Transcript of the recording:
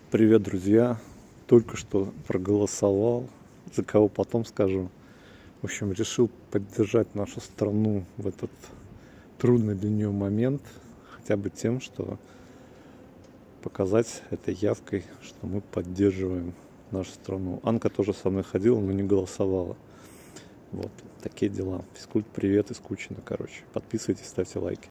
Привет, друзья! Только что проголосовал, за кого потом скажу. В общем, решил поддержать нашу страну в этот трудный для нее момент, хотя бы тем, что показать этой явкой, что мы поддерживаем нашу страну. Анка тоже со мной ходила, но не голосовала. Вот, такие дела. Физкульт, привет и скучно, короче. Подписывайтесь, ставьте лайки.